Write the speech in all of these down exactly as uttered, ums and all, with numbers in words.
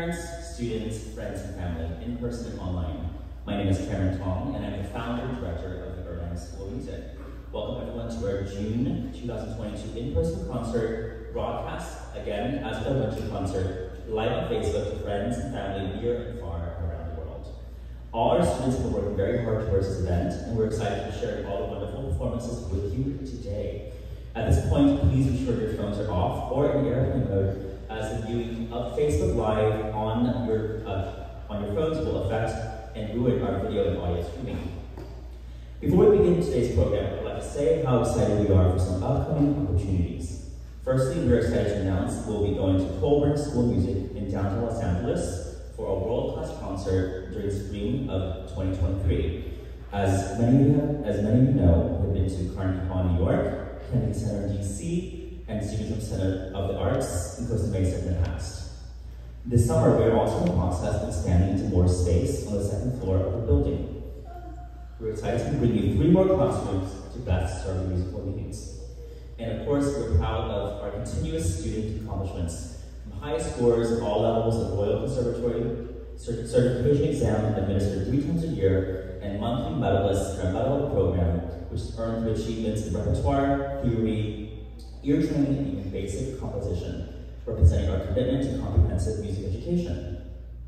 parents, students, friends, and family, in person and online. My name is Karen Tong, and I'm the founder and director of the Irvine School of Music. Welcome everyone to our June two thousand twenty-two in-person concert broadcast, again, as with our winter concert, live on Facebook to friends and family near and far around the world. All our students have been working very hard towards this event, and we're excited to share all the wonderful performances with you today. At this point, please ensure your phones are off or in airplane mode, as the viewing of Facebook Live on your, uh, on your phones will affect and ruin our video and audio streaming. Before we begin today's program, I'd like to say how excited we are for some upcoming opportunities. Firstly, we're excited to announce we'll be going to Colburn School of Music in downtown Los Angeles for a world-class concert during spring of twenty twenty-three. As many of you, have, as many of you know, we've been to Carnegie Hall, New York, Kennedy Center in D C, and Student Center of the Arts in Costa Mesa in the past. This summer, we are also in the process of expanding into more space on the second floor of the building. We're excited to bring you three more classrooms to best serve your musical needs. And of course, we're proud of our continuous student accomplishments, from high scores at all levels of Royal Conservatory, certification exam administered three times a year, and monthly medalists in our medal program, which earned through achievements in repertoire, theory, ear training, and even basic composition, representing our commitment to comprehensive music education.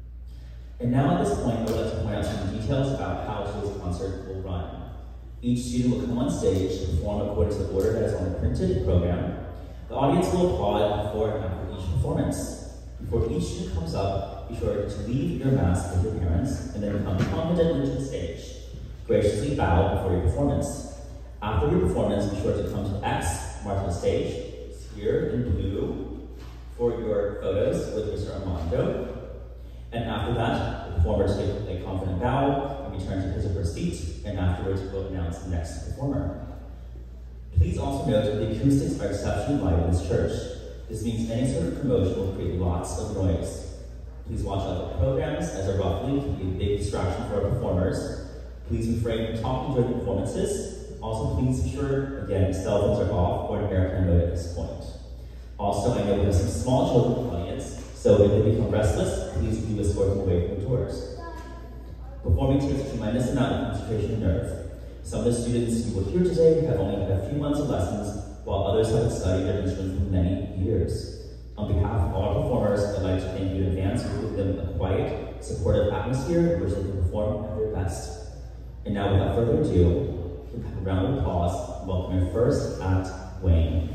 And now at this point, I would like to point out some details about how today's concert will run. Each student will come on stage to perform according to the order that is on the printed program. The audience will applaud before and after each performance. Before each student comes up, be sure to leave your mask with your parents and then come confidently to the stage. Graciously bow before your performance. After your performance, be sure to come to X, mark the stage, here in blue, for your photos with Mister Armando. And after that, the performers take a confident bow and return to his or her seat, and afterwards we'll announce the next performer. Please also note that the acoustics are exceptionally light in this church. This means any sort of promotion will create lots of noise. Please watch out for programs, as a roughly can be a big distraction for our performers. Please refrain from talking during performances. Also, please ensure, again, cell phones are off or in airplane mode at this point. Also, I know we have some small children in the audience, so if they become restless, please do escort them away from the doors. Performing takes a tremendous amount of concentration and nerve. Some of the students you will hear today have only had a few months of lessons, while others have studied their instrument for many years. On behalf of all our performers, I'd like to thank you in advance for giving them a quiet, supportive atmosphere in which they can perform at their best. And now, without further ado, a round of applause, welcome your first act, Wayne.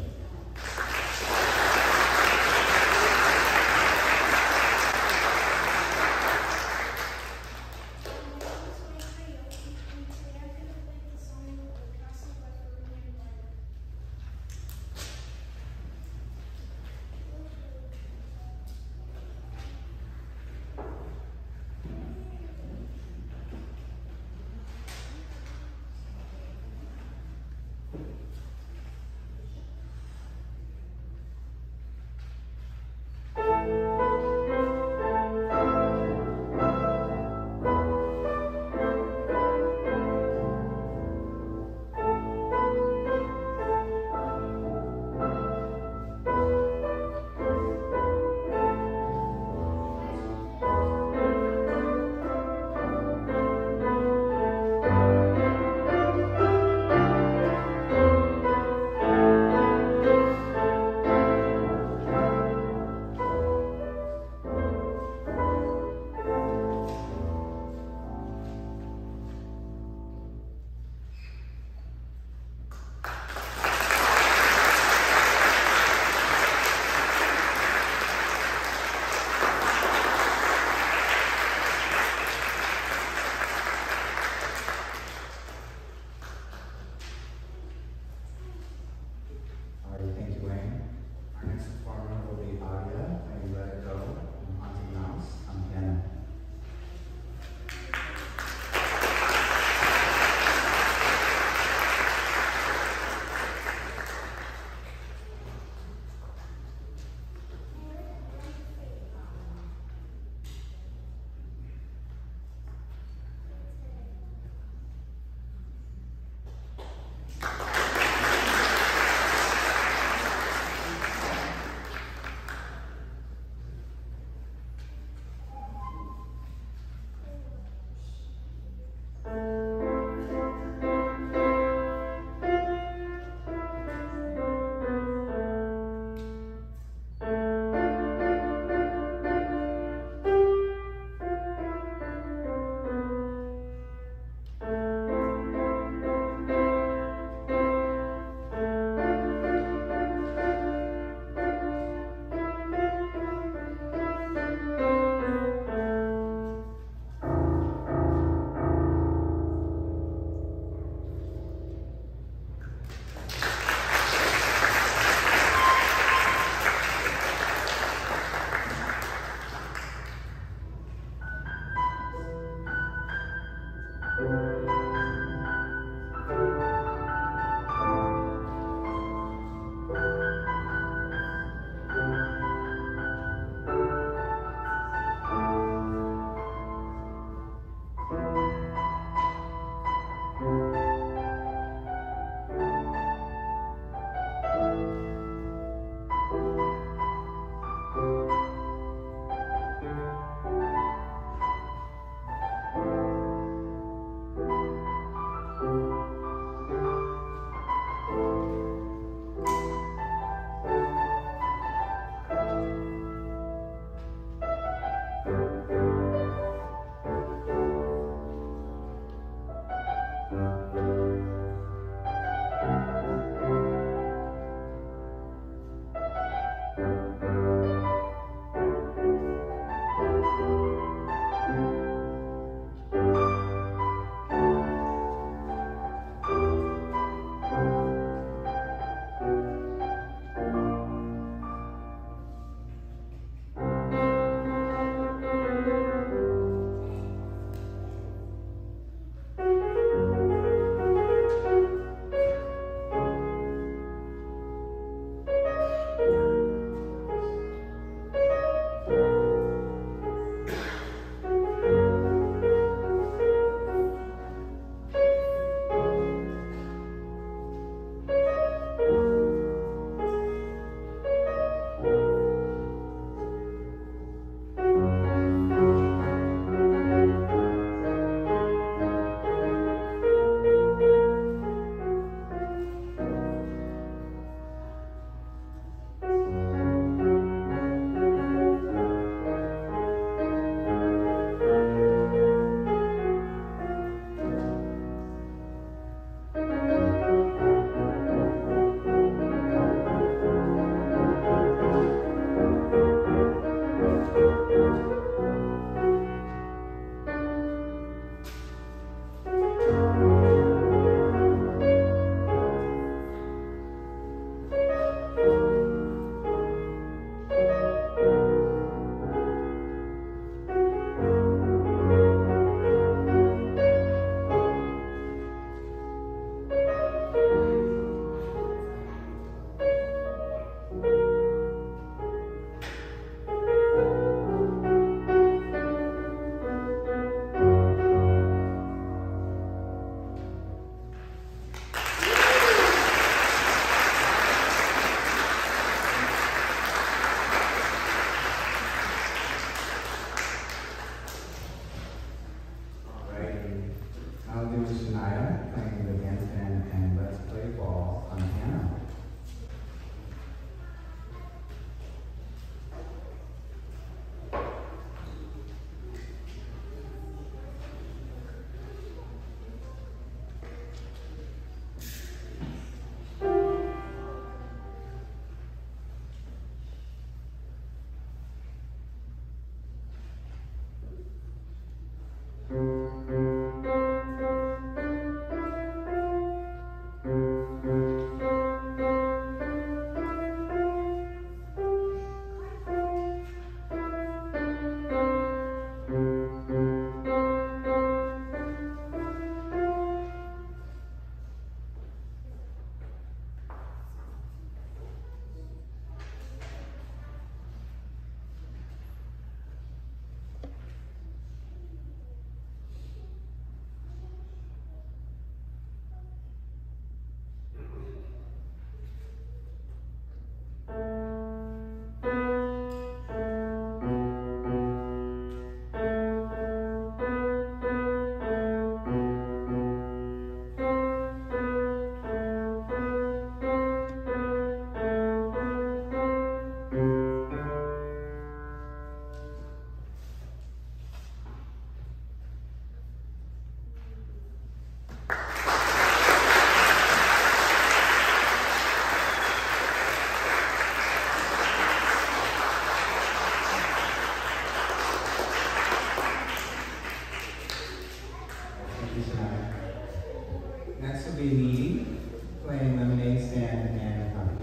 tonight. Next will be me playing Lemonade Stand and Copycat.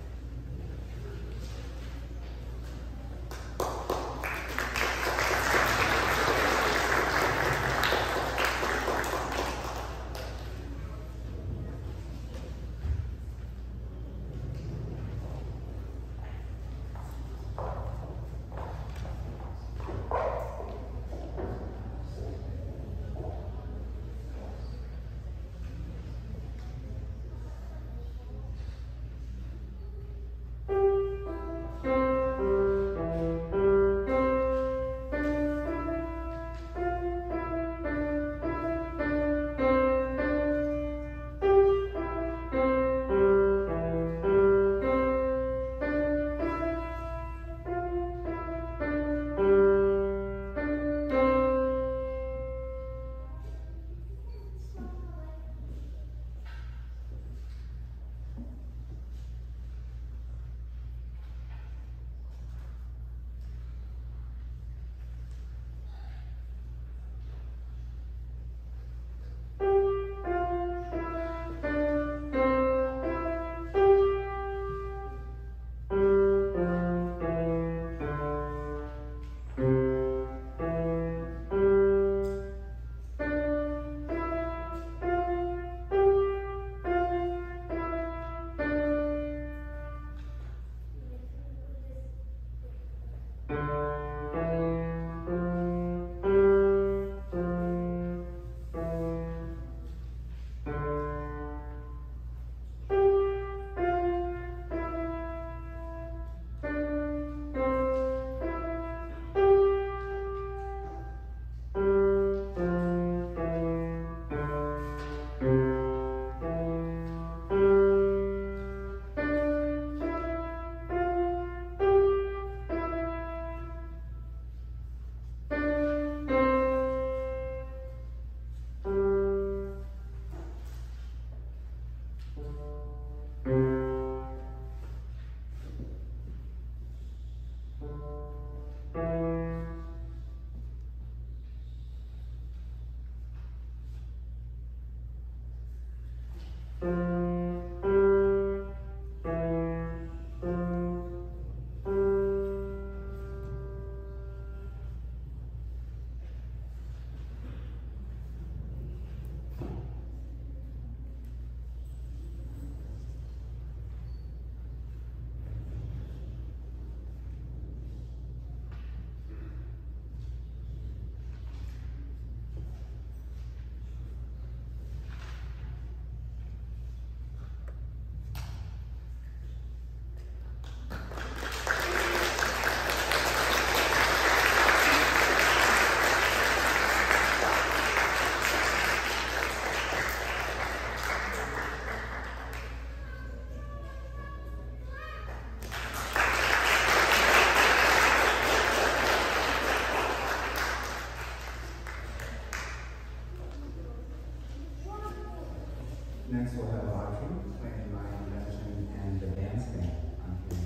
Next we'll have Audrey playing My Invention and the Dance Band on piano.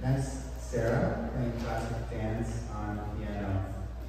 Next, Sarah, playing classic dance on piano.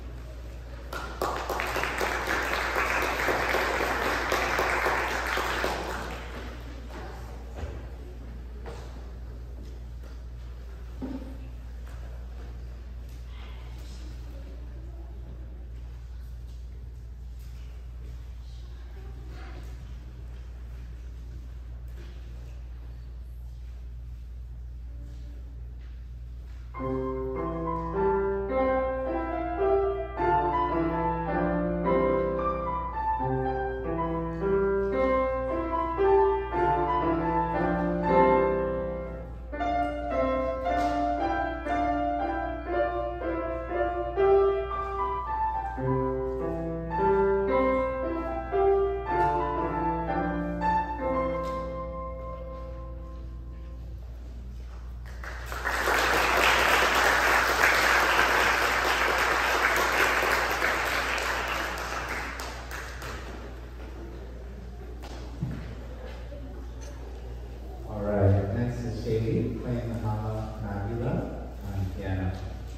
Playing Mahama Nagila on piano.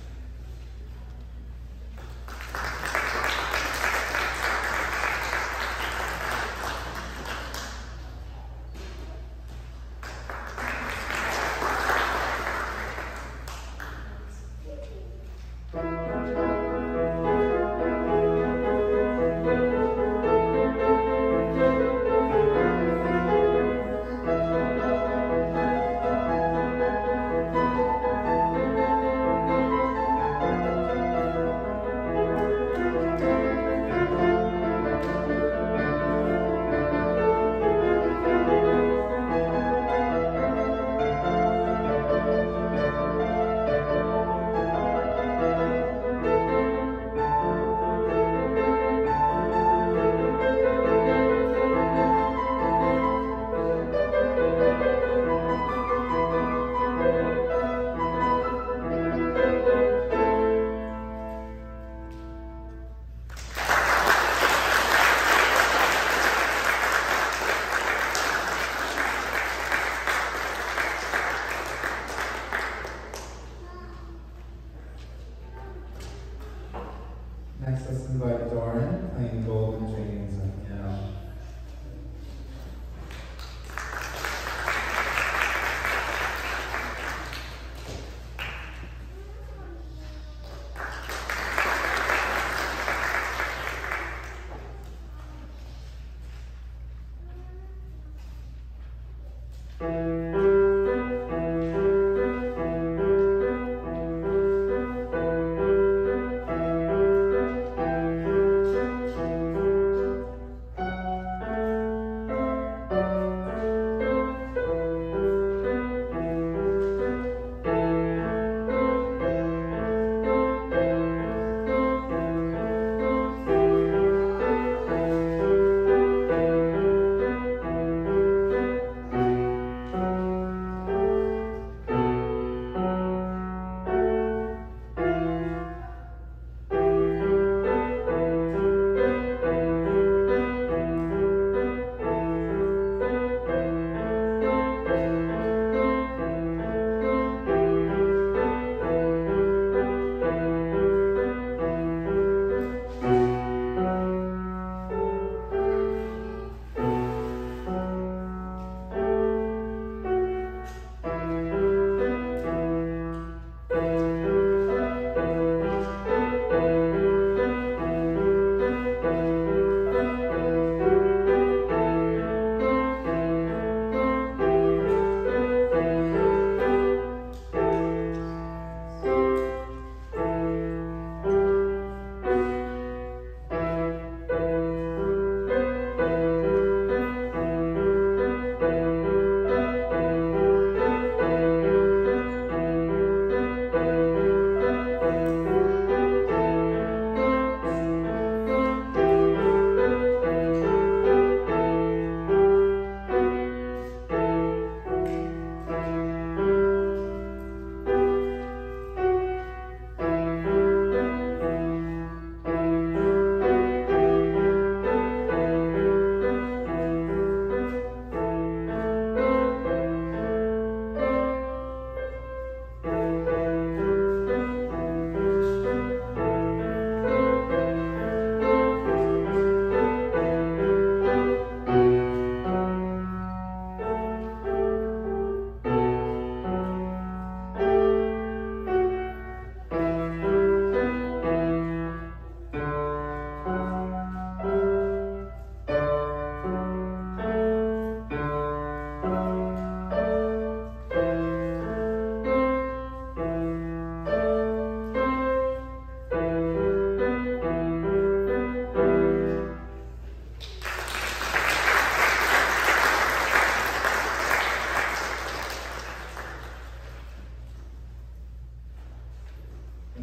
Next, let's invite Doran playing Golden Dreams on piano.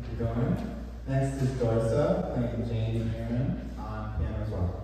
you, Dorn. Next is Dorsa playing Jane Aaron on piano as well.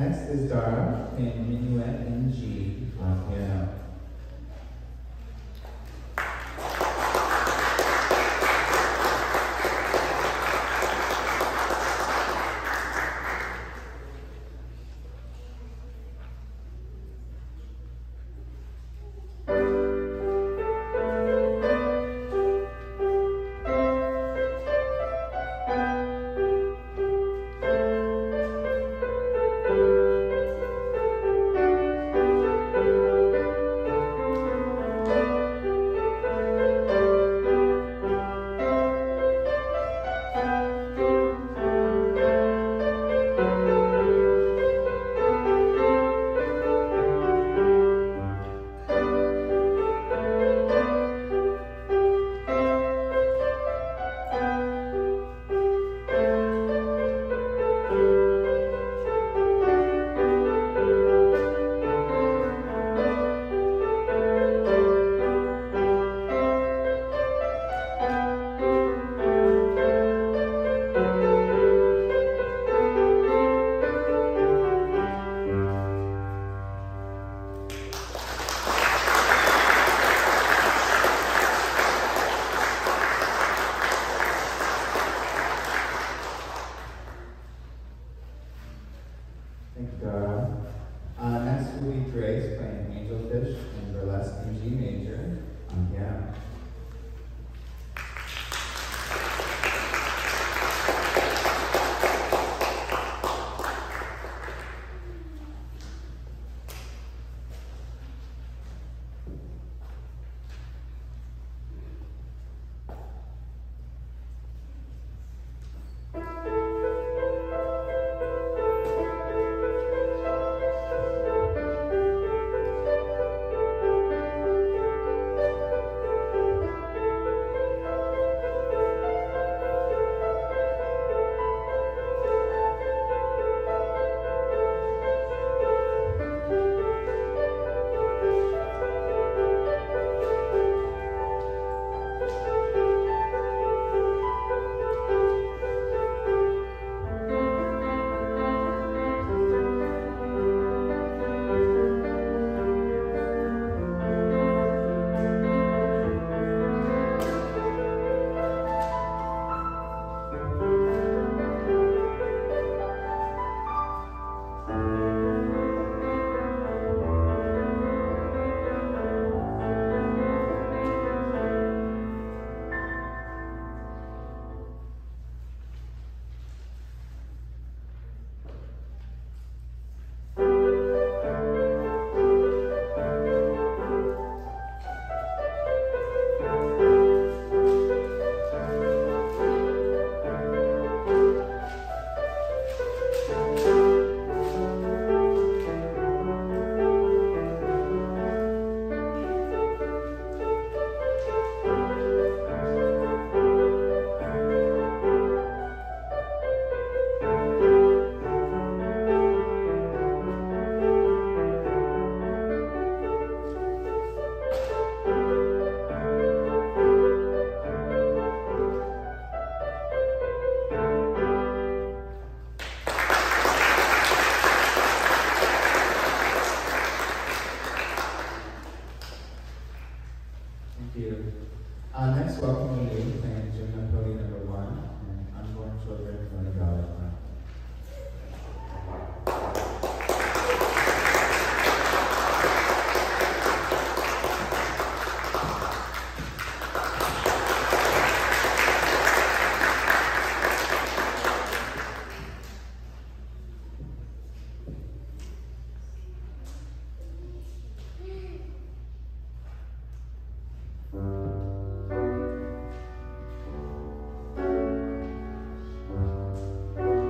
Next is Dara playing Minuet in G on piano. Thank you, Dara. Uh, next will be Grace playing Angelfish in Burlesque in G major on piano. Thank you. Uh, next, welcome to you playing Jim Pody number one and Unborn Children from the Dollar Fund. Thank you.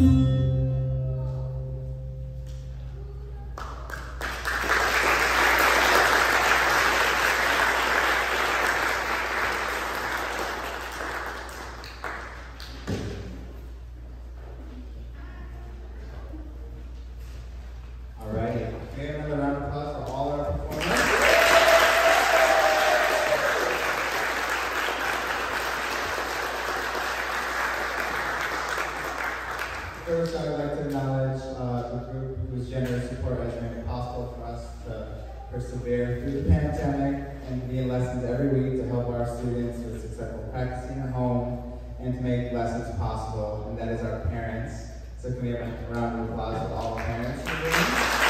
First, I would like to acknowledge uh, the group whose generous support has made it possible for us to persevere through the pandemic and to be in lessons every week to help our students with successful practicing at home and to make lessons possible, and that is our parents. So can we have a round of applause for all the parents in the room?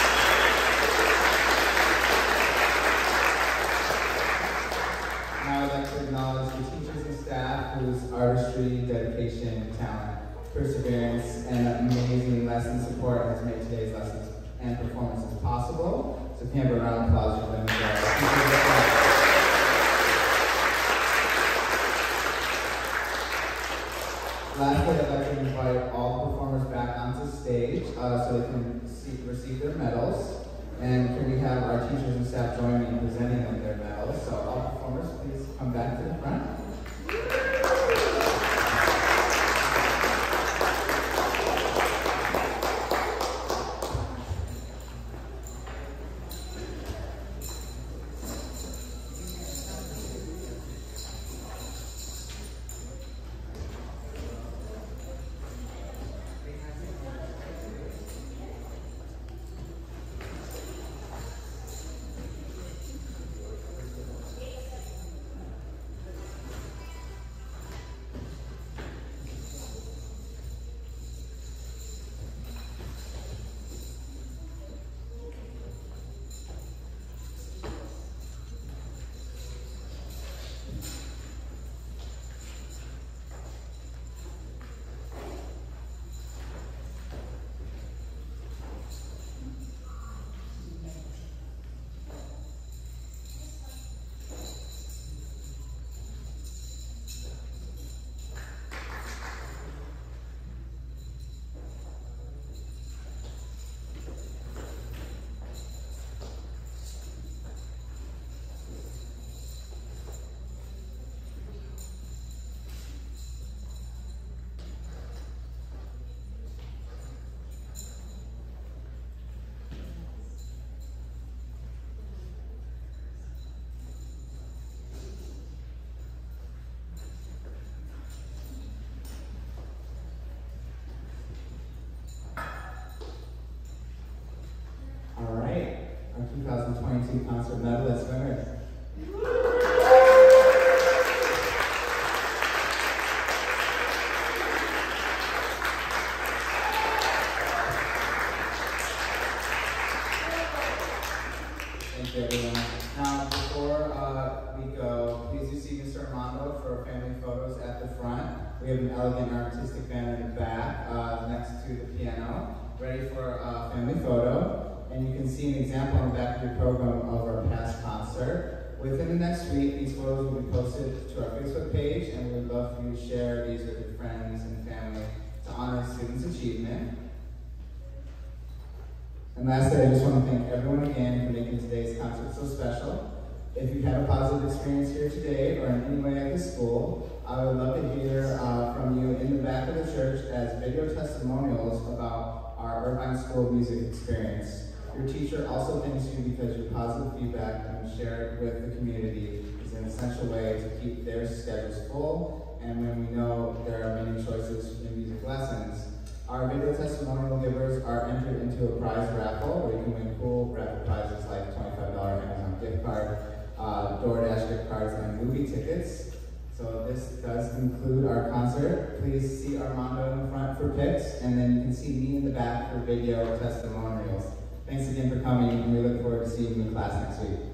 Now I'd like to acknowledge the teachers and staff whose artistry, dedication, talent, perseverance, and amazing lesson support has made today's lessons and performances possible. So can you have a round of applause for them as well? Lastly, I'd like to invite all the performers back onto stage uh, so they can see, receive their medals. And can we have our teachers and staff join me in presenting them their medals? So all performers, please come back to the front. twenty twenty-two concert medalist winners. Thank you, everyone. Now, before uh, we go, please do see Mister Armando for family photos at the front. We have an elegant artistic band in the back uh, next to the piano, ready for a family photo. And you can see an example on the back of your program of our past concert. Within the next week, these photos will be posted to our Facebook page, and we would love for you to share these with your friends and family to honor students' achievement. And lastly, I just want to thank everyone again for making today's concert so special. If you've had a positive experience here today or in any way at the school, I would love to hear uh, from you in the back of the church as video testimonials about our Irvine School of Music experience. Your teacher also thanks you because your positive feedback and share it with the community is an essential way to keep their schedules full, and when we know there are many choices in music lessons. Our video testimonial givers are entered into a prize raffle where you can win cool raffle prizes like twenty-five dollar Amazon gift card, uh, DoorDash gift cards, and movie tickets. So this does conclude our concert. Please see Armando in the front for pics, and then you can see me in the back for video testimonials. Thanks again for coming, and we look forward to seeing you in class next week.